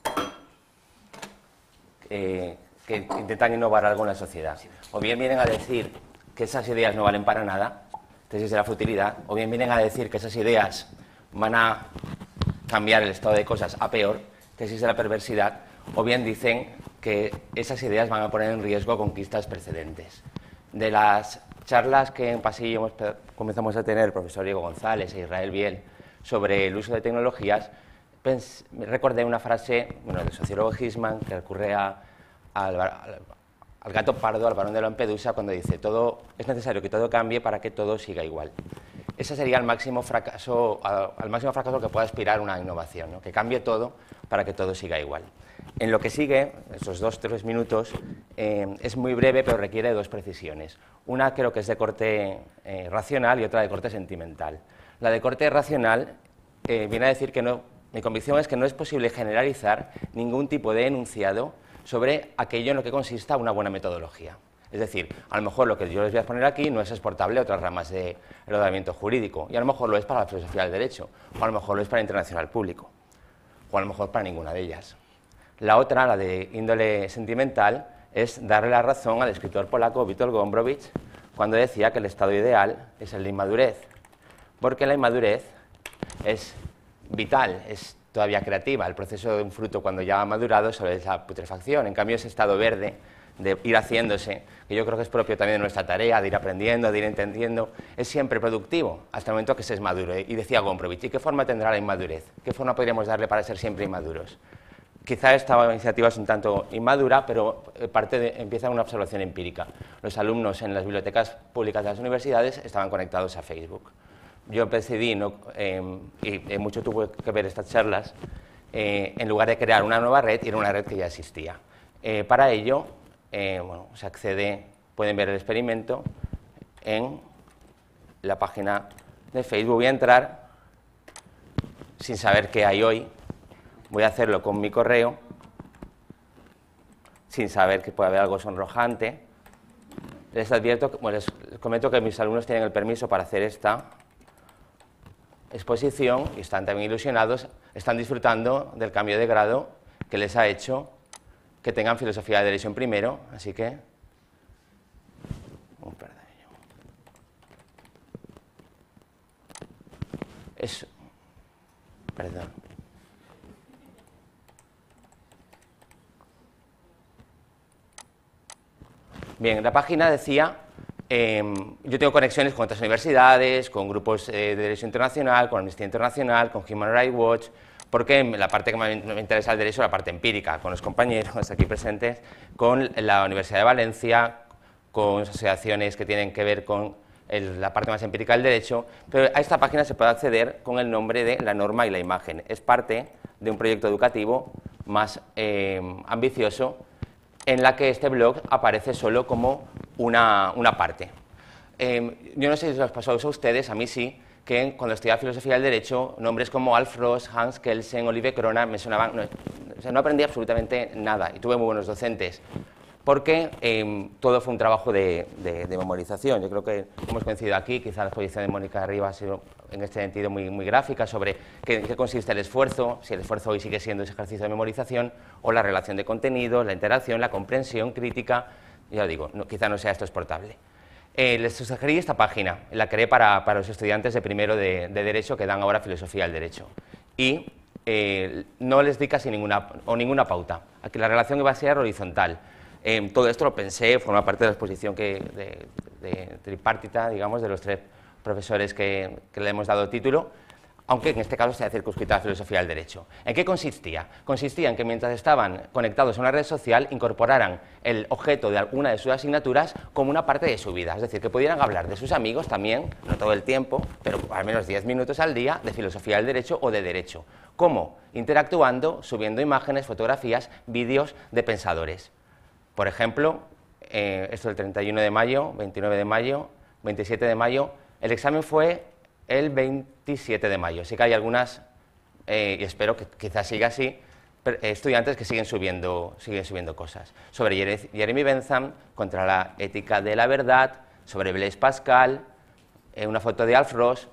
eh, que intentan innovar algo en la sociedad. O bien vienen a decir que esas ideas no valen para nada, tesis de la futilidad, o bien vienen a decir que esas ideas van a cambiar el estado de cosas a peor, tesis de la perversidad, o bien dicen que esas ideas van a poner en riesgo conquistas precedentes. De las charlas que en pasillo hemos, comenzamos a tener el profesor Diego González e Israel Biel sobre el uso de tecnologías, pens, recordé una frase bueno, del sociólogo Hirschman que recurre a Al, al, al gato pardo, al varón de Lampedusa, cuando dice todo es necesario que todo cambie para que todo siga igual. Ese sería el máximo fracaso, al, al máximo fracaso que pueda aspirar una innovación, ¿no? Que cambie todo para que todo siga igual. En lo que sigue, esos dos, tres minutos, eh, es muy breve, pero requiere dos precisiones. Una creo que es de corte eh, racional y otra de corte sentimental. La de corte racional eh, viene a decir que no Mi convicción es que no es posible generalizar ningún tipo de enunciado sobre aquello en lo que consista una buena metodología. Es decir, a lo mejor lo que yo les voy a poner aquí no es exportable a otras ramas del ordenamiento jurídico, y a lo mejor lo es para la filosofía del derecho, o a lo mejor lo es para el internacional público, o a lo mejor para ninguna de ellas. La otra, la de índole sentimental, es darle la razón al escritor polaco Witold Gombrowicz cuando decía que el estado ideal es el de inmadurez, porque la inmadurez es vital, es todavía creativa. El proceso de un fruto cuando ya ha madurado solo es la putrefacción. En cambio, ese estado verde de ir haciéndose, que yo creo que es propio también de nuestra tarea, de ir aprendiendo, de ir entendiendo, es siempre productivo hasta el momento que se es maduro. Y decía Gombrowicz, ¿y qué forma tendrá la inmadurez? ¿Qué forma podríamos darle para ser siempre inmaduros? Quizá esta iniciativa es un tanto inmadura, pero parte de, empieza una observación empírica. Los alumnos en las bibliotecas públicas de las universidades estaban conectados a Facebook. Yo decidí, no, eh, y eh, mucho tuvo que ver estas charlas, eh, en lugar de crear una nueva red, ir a una red que ya existía. Eh, para ello, eh, bueno, se accede, pueden ver el experimento en la página de Facebook. Voy a entrar sin saber qué hay hoy, voy a hacerlo con mi correo, sin saber que puede haber algo sonrojante. Les advierto, bueno, les comento que mis alumnos tienen el permiso para hacer esta exposición y están también ilusionados, están disfrutando del cambio de grado que les ha hecho que tengan filosofía de derecho en primero, así que... Oh, perdón. Es... Perdón. Bien, la página decía... Eh, yo tengo conexiones con otras universidades, con grupos eh, de Derecho Internacional, con Amnistía Internacional, con Human Rights Watch, porque la parte que me, me interesa el derecho es la parte empírica, con los compañeros aquí presentes, con la Universidad de Valencia, con asociaciones que tienen que ver con el, la parte más empírica del derecho, pero a esta página se puede acceder con el nombre de La Norma y la Imagen. Es parte de un proyecto educativo más eh, ambicioso, en la que este blog aparece solo como una, una parte. Eh, yo no sé si os pasó eso a ustedes, a mí sí, que cuando estudiaba filosofía del derecho, nombres como Alf Ross, Hans Kelsen, Olive Crona me sonaban, no, o sea, no aprendí absolutamente nada y tuve muy buenos docentes, porque eh, todo fue un trabajo de, de, de memorización. Yo creo que hemos coincidido aquí, quizá la exposición de Mónica Arriba ha sido en este sentido muy, muy gráfica sobre qué, qué consiste el esfuerzo, si el esfuerzo hoy sigue siendo ese ejercicio de memorización, o la relación de contenido, la interacción, la comprensión crítica. Ya digo, no, quizá no sea esto exportable. Eh, les sugerí esta página, la creé para, para los estudiantes de primero de, de Derecho que dan ahora Filosofía del Derecho. Y eh, no les di casi ninguna, o ninguna pauta. Aquí la relación iba a ser horizontal. Eh, todo esto lo pensé, forma parte de la exposición que, de, de tripartita, digamos, de los tres profesores que, que le hemos dado título, aunque en este caso se ha circunscrito a la filosofía del derecho. ¿En qué consistía? Consistía en que mientras estaban conectados a una red social, incorporaran el objeto de alguna de sus asignaturas como una parte de su vida, es decir, que pudieran hablar de sus amigos también, no todo el tiempo, pero al menos diez minutos al día, de filosofía del derecho o de derecho. ¿Cómo? Interactuando, subiendo imágenes, fotografías, vídeos de pensadores. Por ejemplo, eh, esto el treinta y uno de mayo, veintinueve de mayo, veintisiete de mayo, el examen fue el veintisiete de mayo, así que hay algunas, eh, y espero que quizás siga así, estudiantes que siguen subiendo, siguen subiendo cosas. Sobre Jeremy Bentham, contra la ética de la verdad, sobre Blaise Pascal, eh, una foto de Alf Ross.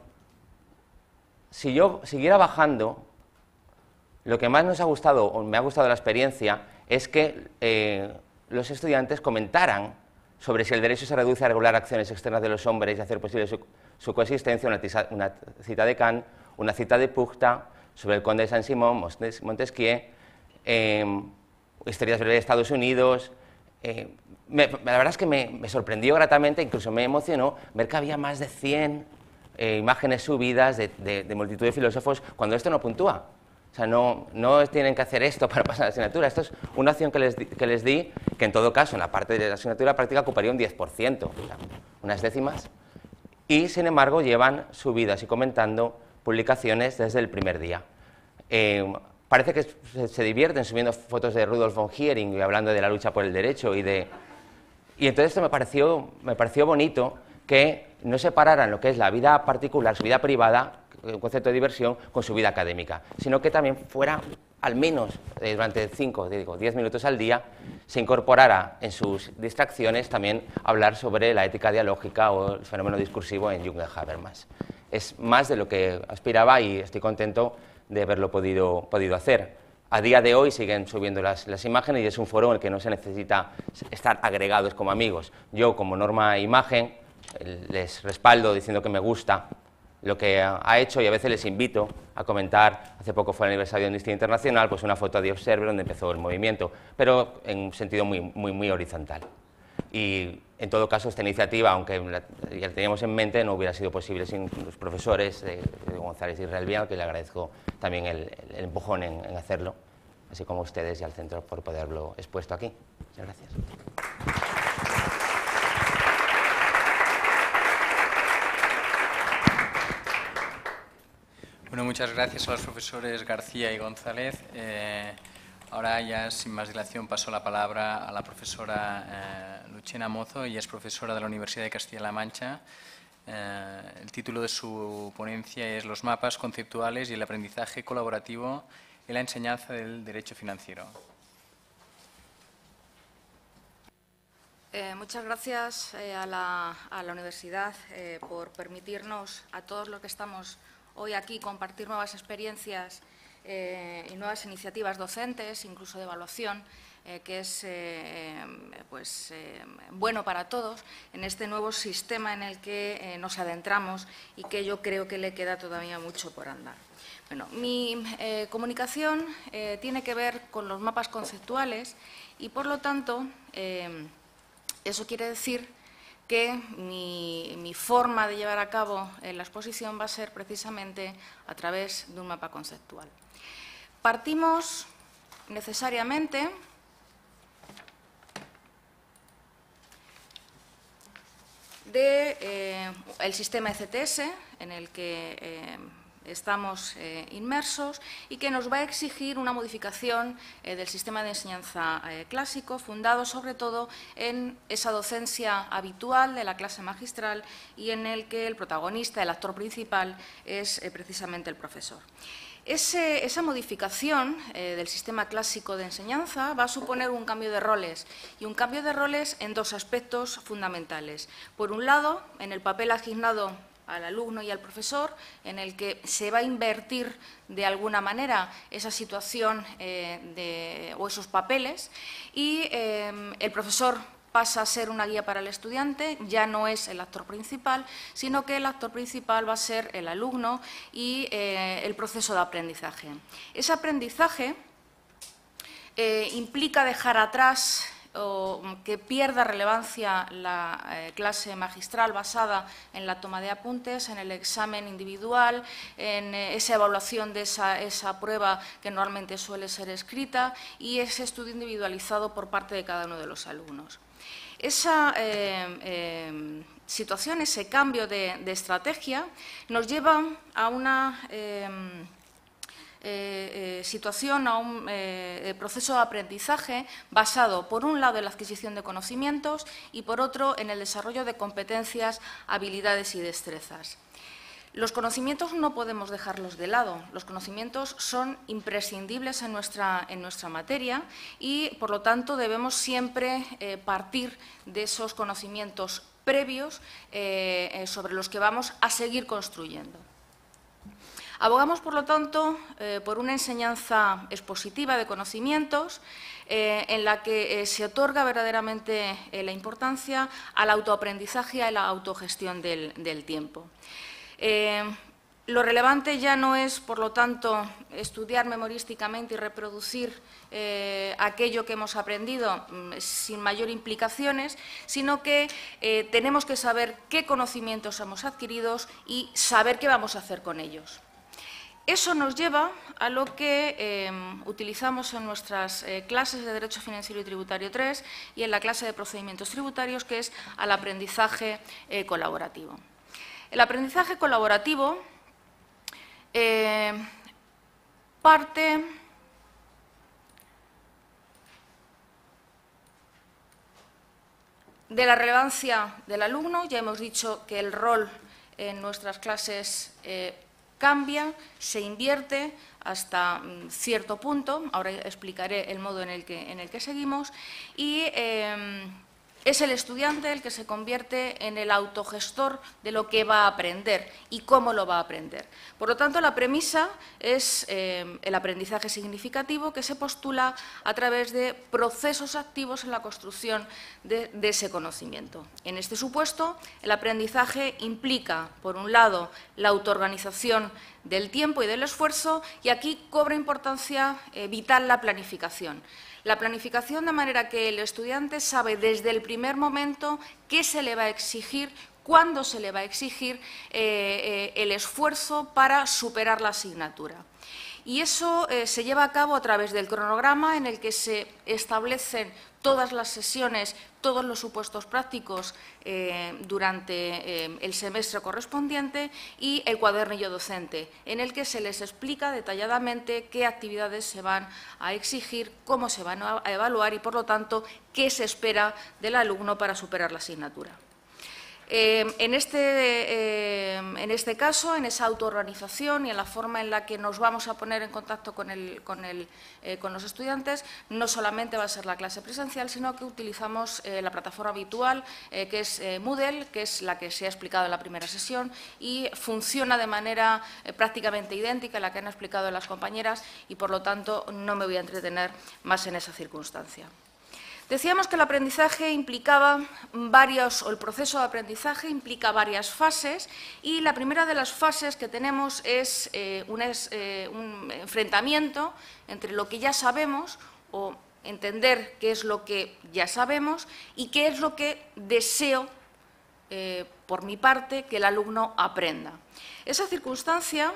Si yo siguiera bajando, lo que más nos ha gustado, o me ha gustado la experiencia, es que eh, los estudiantes comentaran sobre si el derecho se reduce a regular acciones externas de los hombres y hacer posible su, su coexistencia, una, tisa, una cita de Kant, una cita de Puchta, sobre el conde de Saint-Simon, Montesquieu, eh, historias de Estados Unidos. Eh, me, la verdad es que me, me sorprendió gratamente, incluso me emocionó ver que había más de cien eh, imágenes subidas de, de, de multitud de filósofos, cuando esto no puntúa. O sea, no, no tienen que hacer esto para pasar la asignatura. Esto es una acción que les, di, que les di, que en todo caso, en la parte de la asignatura práctica ocuparía un diez por ciento, o sea, unas décimas. Y, sin embargo, llevan subidas y comentando publicaciones desde el primer día. Eh, parece que se, se divierten subiendo fotos de Rudolf von Heering y hablando de la lucha por el derecho. Y, de, y entonces esto me pareció, me pareció bonito que no separaran lo que es la vida particular, su vida privada, un concepto de diversión con su vida académica, sino que también fuera, al menos eh, durante cinco, digo, diez minutos al día, se incorporara en sus distracciones también hablar sobre la ética dialógica o el fenómeno discursivo en Jung y Habermas. Es más de lo que aspiraba y estoy contento de haberlo podido, podido hacer. A día de hoy siguen subiendo las, las imágenes y es un foro en el que no se necesita estar agregados como amigos. Yo, como Norma Imagen, les respaldo diciendo que me gusta lo que ha hecho y a veces les invito a comentar. Hace poco fue el aniversario de Amnistía Internacional, pues una foto de Observer donde empezó el movimiento, pero en un sentido muy, muy, muy horizontal. Y en todo caso esta iniciativa, aunque la, ya la teníamos en mente, no hubiera sido posible sin los profesores de, de González y Israel Vial, que le agradezco también el, el empujón en, en hacerlo, así como a ustedes y al centro por poderlo expuesto aquí. Muchas gracias. Bueno, muchas gracias a los profesores García y González. Eh, ahora ya sin más dilación paso la palabra a la profesora eh, Luciana Mozo, ella es profesora de la Universidad de Castilla-La Mancha. Eh, el título de su ponencia es Los mapas conceptuales y el aprendizaje colaborativo en la enseñanza del derecho financiero. Eh, muchas gracias eh, a, la, a la universidad eh, por permitirnos a todos los que estamos hoy aquí compartir nuevas experiencias eh, y nuevas iniciativas docentes, incluso de evaluación, eh, que es eh, pues, eh, bueno para todos en este nuevo sistema en el que eh, nos adentramos y que yo creo que le queda todavía mucho por andar. Bueno, mi eh, comunicación eh, tiene que ver con los mapas conceptuales y, por lo tanto, eh, eso quiere decir que mi, mi forma de llevar a cabo la exposición va a ser precisamente a través de un mapa conceptual. Partimos necesariamente del de, eh, sistema E C T S en el que eh, estamos eh, inmersos y que nos va a exigir una modificación eh, del sistema de enseñanza eh, clásico, fundado sobre todo en esa docencia habitual de la clase magistral y en el que el protagonista, el actor principal, es eh, precisamente el profesor. Ese, esa modificación eh, del sistema clásico de enseñanza va a suponer un cambio de roles, y un cambio de roles en dos aspectos fundamentales. Por un lado, en el papel asignado al alumno y al profesor, en el que se va a invertir de alguna manera esa situación eh, de, o esos papeles, y eh, el profesor pasa a ser una guía para el estudiante, ya no es el actor principal, sino que el actor principal va a ser el alumno y eh, el proceso de aprendizaje. Ese aprendizaje eh, implica dejar atrás o que pierda relevancia la eh, clase magistral basada en la toma de apuntes, en el examen individual, en eh, esa evaluación de esa, esa prueba que normalmente suele ser escrita y ese estudio individualizado por parte de cada uno de los alumnos. Esa eh, eh, situación, ese cambio de, de estrategia, nos lleva a una eh, Eh, eh, situación, a un eh, proceso de aprendizaje basado, por un lado, en la adquisición de conocimientos y, por otro, en el desarrollo de competencias, habilidades y destrezas. Los conocimientos no podemos dejarlos de lado. Los conocimientos son imprescindibles en nuestra, en nuestra materia y, por lo tanto, debemos siempre eh, partir de esos conocimientos previos eh, eh, sobre los que vamos a seguir construyendo. Abogamos, por lo tanto, eh, por una enseñanza expositiva de conocimientos eh, en la que eh, se otorga verdaderamente eh, la importancia al autoaprendizaje y a la autogestión del, del tiempo. Eh, lo relevante ya no es, por lo tanto, estudiar memorísticamente y reproducir eh, aquello que hemos aprendido mm, sin mayor implicaciones, sino que eh, tenemos que saber qué conocimientos hemos adquirido y saber qué vamos a hacer con ellos. Eso nos lleva a lo que eh, utilizamos en nuestras eh, clases de Derecho Financiero y Tributario tres y en la clase de Procedimientos Tributarios, que es al aprendizaje eh, colaborativo. El aprendizaje colaborativo eh, parte de la relevancia del alumno. Ya hemos dicho que el rol en nuestras clases eh, cambia, se invierte hasta cierto punto, ahora explicaré el modo en el que, en el que seguimos, y eh, es el estudiante el que se convierte en el autogestor de lo que va a aprender y cómo lo va a aprender. Por lo tanto, la premisa es eh, el aprendizaje significativo que se postula a través de procesos activos en la construcción de, de ese conocimiento. En este supuesto, el aprendizaje implica, por un lado, la autoorganización del tiempo y del esfuerzo, y aquí cobra importancia eh, vital la planificación. La planificación de manera que el estudiante sabe desde el primer momento qué se le va a exigir, cuándo se le va a exigir eh, eh, el esfuerzo para superar la asignatura. Y eso eh, se lleva a cabo a través del cronograma en el que se establecen todas las sesiones, todos los supuestos prácticos eh, durante eh, el semestre correspondiente, y el cuadernillo docente, en el que se les explica detalladamente qué actividades se van a exigir, cómo se van a evaluar y, por lo tanto, qué se espera del alumno para superar la asignatura. Eh, en, este, eh, en este caso, en esa autoorganización y en la forma en la que nos vamos a poner en contacto con, el, con, el, eh, con los estudiantes, no solamente va a ser la clase presencial, sino que utilizamos eh, la plataforma habitual, eh, que es eh, Moodle, que es la que se ha explicado en la primera sesión, y funciona de manera eh, prácticamente idéntica a la que han explicado las compañeras, y, por lo tanto, no me voy a entretener más en esa circunstancia. Decíamos que el aprendizaje implicaba varios, o el proceso de aprendizaje implica varias fases, y la primera de las fases que tenemos es, eh, un, es eh, un enfrentamiento entre lo que ya sabemos, o entender qué es lo que ya sabemos y qué es lo que deseo, eh, por mi parte, que el alumno aprenda. Esa circunstancia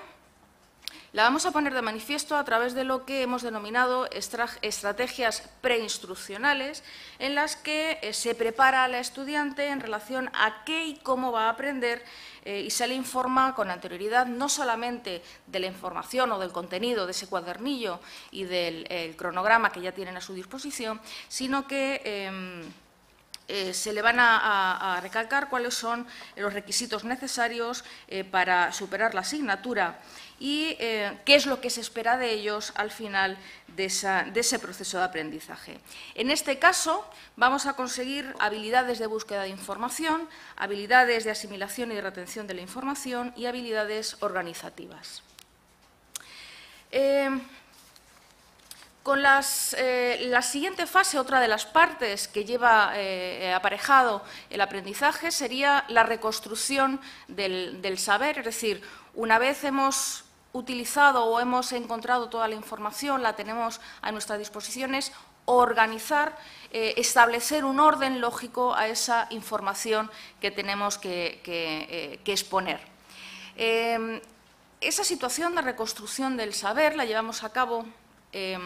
la vamos a poner de manifiesto a través de lo que hemos denominado estrategias preinstruccionales, en las que se prepara al estudiante en relación a qué y cómo va a aprender, eh, y se le informa con anterioridad no solamente de la información o del contenido de ese cuadernillo y del el cronograma que ya tienen a su disposición, sino que eh, Eh, se le van a, a, a recalcar cuáles son los requisitos necesarios eh, para superar la asignatura y eh, qué es lo que se espera de ellos al final de, esa, de ese proceso de aprendizaje. En este caso, vamos a conseguir habilidades de búsqueda de información, habilidades de asimilación y de retención de la información y habilidades organizativas. Eh, Con las, eh, la siguiente fase, otra de las partes que lleva eh, aparejado el aprendizaje, sería la reconstrucción del, del saber, es decir, una vez hemos utilizado o hemos encontrado toda la información, la tenemos a nuestras disposiciones, organizar, eh, establecer un orden lógico a esa información que tenemos que, que, eh, que exponer. Eh, esa situación de reconstrucción del saber la llevamos a cabo eh,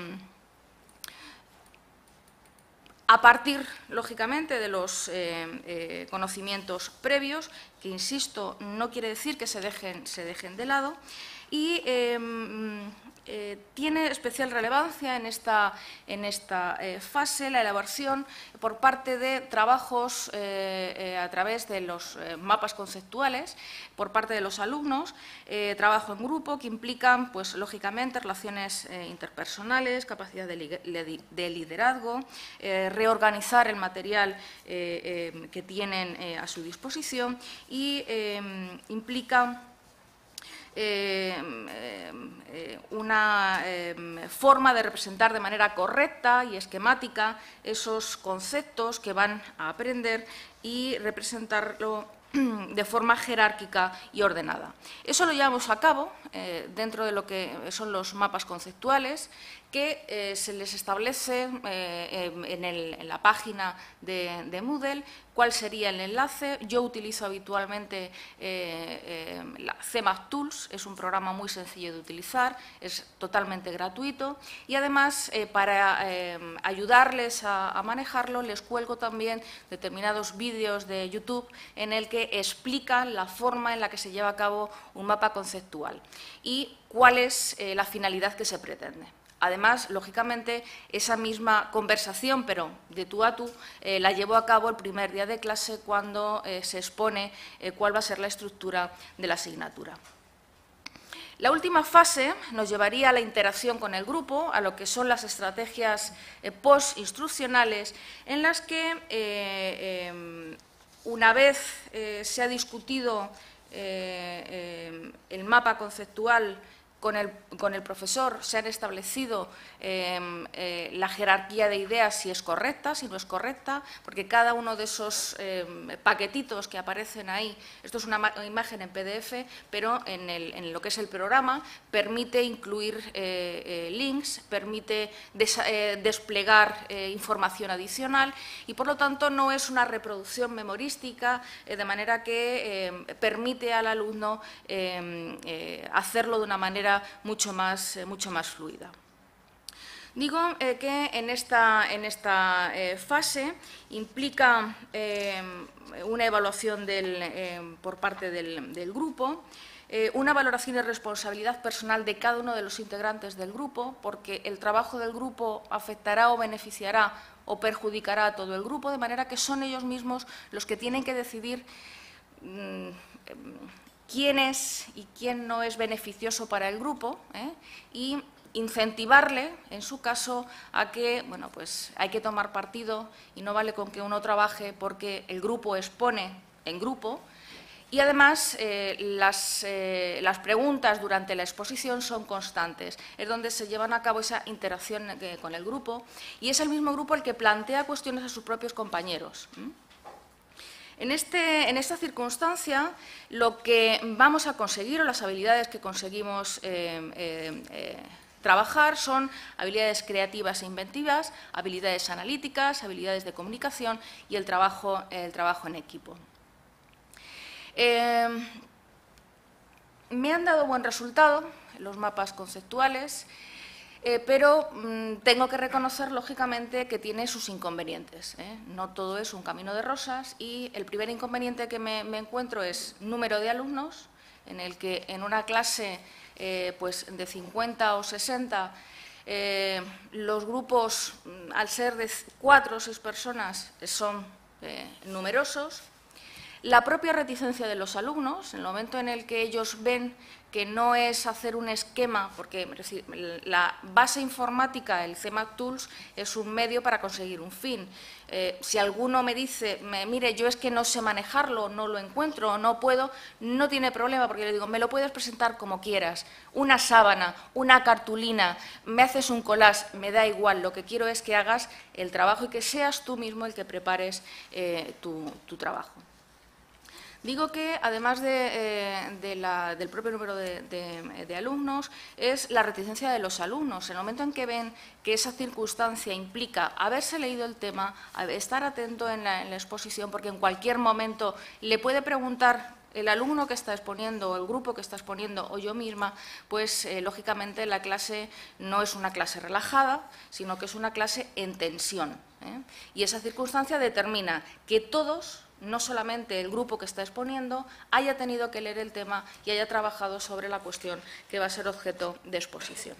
a partir, lógicamente, de los eh, eh, conocimientos previos, que, insisto, no quiere decir que se dejen, se dejen de lado, y eh, eh, tiene especial relevancia en esta, en esta eh, fase la elaboración por parte de trabajos eh, eh, a través de los eh, mapas conceptuales, por parte de los alumnos, eh, trabajo en grupo que implican, pues, lógicamente, relaciones eh, interpersonales, capacidad de, li de liderazgo, eh, reorganizar el material eh, eh, que tienen eh, a su disposición y eh, implica Eh, eh, una eh, forma de representar de manera correcta y esquemática esos conceptos que van a aprender y representarlo de forma jerárquica y ordenada. Eso lo llevamos a cabo eh, dentro de lo que son los mapas conceptuales, que eh, se les establece eh, en, el, en la página de, de Moodle cuál sería el enlace. Yo utilizo habitualmente eh, eh, la C M A P Tools, es un programa muy sencillo de utilizar, es totalmente gratuito y, además, eh, para eh, ayudarles a, a manejarlo, les cuelgo también determinados vídeos de YouTube en el que explican la forma en la que se lleva a cabo un mapa conceptual y cuál es eh, la finalidad que se pretende. Además, lógicamente, esa misma conversación, pero de tú a tú, eh, la llevó a cabo el primer día de clase cuando eh, se expone eh, cuál va a ser la estructura de la asignatura. La última fase nos llevaría a la interacción con el grupo, a lo que son las estrategias eh, post-instruccionales, en las que, eh, eh, una vez eh, se ha discutido eh, eh, el mapa conceptual con el, con el profesor, se han establecido eh, eh, la jerarquía de ideas, si es correcta, si no es correcta, porque cada uno de esos eh, paquetitos que aparecen ahí, esto es una imagen en P D F, pero en, el, en lo que es el programa, permite incluir eh, eh, links, permite des, eh, desplegar eh, información adicional y, por lo tanto, no es una reproducción memorística, eh, de manera que eh, permite al alumno eh, eh, hacerlo de una manera mucho más, eh, mucho más fluida. Digo eh, que en esta, en esta eh, fase implica eh, una evaluación del, eh, por parte del, del grupo, eh, una valoración de responsabilidad personal de cada uno de los integrantes del grupo, porque el trabajo del grupo afectará o beneficiará o perjudicará a todo el grupo, de manera que son ellos mismos los que tienen que decidir mmm, quién es y quién no es beneficioso para el grupo, ¿eh? y incentivarle, en su caso, a que, bueno, pues hay que tomar partido y no vale con que uno trabaje porque el grupo expone en grupo. Y, además, eh, las, eh, las preguntas durante la exposición son constantes. Es donde se llevan a cabo esa interacción eh, con el grupo y es el mismo grupo el que plantea cuestiones a sus propios compañeros. ¿Mm? En, este, en esta circunstancia, lo que vamos a conseguir, o las habilidades que conseguimos eh, eh, eh, trabajar, son habilidades creativas e inventivas, habilidades analíticas, habilidades de comunicación y el trabajo, el trabajo en equipo. Eh, me han dado buen resultado los mapas conceptuales, Eh, pero mmm, tengo que reconocer, lógicamente, que tiene sus inconvenientes, ¿eh? No todo es un camino de rosas y el primer inconveniente que me, me encuentro es número de alumnos, en el que en una clase eh, pues de cincuenta o sesenta eh, los grupos, al ser de cuatro o seis personas, son eh, numerosos. La propia reticencia de los alumnos, en el momento en el que ellos ven que no es hacer un esquema, porque es decir, la base informática, el C M A C Tools, es un medio para conseguir un fin. Eh, si alguno me dice, me, mire, yo es que no sé manejarlo, no lo encuentro, no puedo, no tiene problema, porque le digo, me lo puedes presentar como quieras, una sábana, una cartulina, me haces un collage, me da igual, lo que quiero es que hagas el trabajo y que seas tú mismo el que prepares eh, tu, tu trabajo. Digo que, además de, eh, de la, del propio número de, de, de alumnos, es la reticencia de los alumnos. En el momento en que ven que esa circunstancia implica haberse leído el tema, estar atento en la, en la exposición, porque en cualquier momento le puede preguntar el alumno que está exponiendo, o el grupo que está exponiendo, o yo misma, pues, eh, lógicamente, la clase no es una clase relajada, sino que es una clase en tensión, ¿eh? Y esa circunstancia determina que todos, no solamente el grupo que está exponiendo, haya tenido que leer el tema y haya trabajado sobre la cuestión que va a ser objeto de exposición.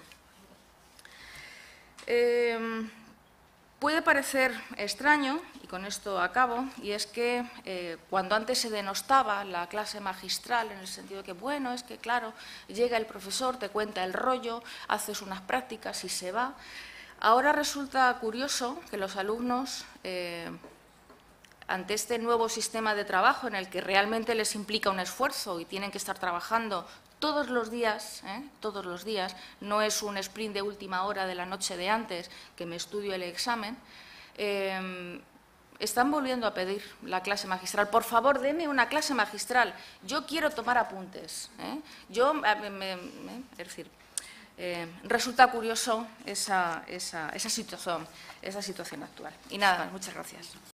Eh, puede parecer extraño, y con esto acabo, y es que eh, cuando antes se denostaba la clase magistral, en el sentido de que, bueno, es que, claro, llega el profesor, te cuenta el rollo, haces unas prácticas y se va, ahora resulta curioso que los alumnos, eh, ante este nuevo sistema de trabajo en el que realmente les implica un esfuerzo y tienen que estar trabajando todos los días, ¿eh? todos los días, no es un sprint de última hora de la noche de antes que me estudio el examen, eh, están volviendo a pedir la clase magistral. Por favor, deme una clase magistral, yo quiero tomar apuntes. ¿eh? Yo, me, me, me, es decir, eh, resulta curioso esa, esa, esa, situación, esa situación actual. Y nada más, muchas gracias.